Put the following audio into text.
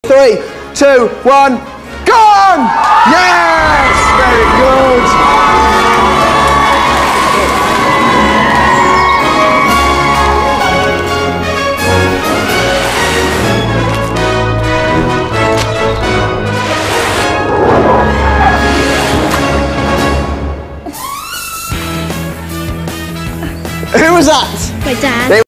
3, 2, 1, gone! Yes! Very good. Who was that? My dad.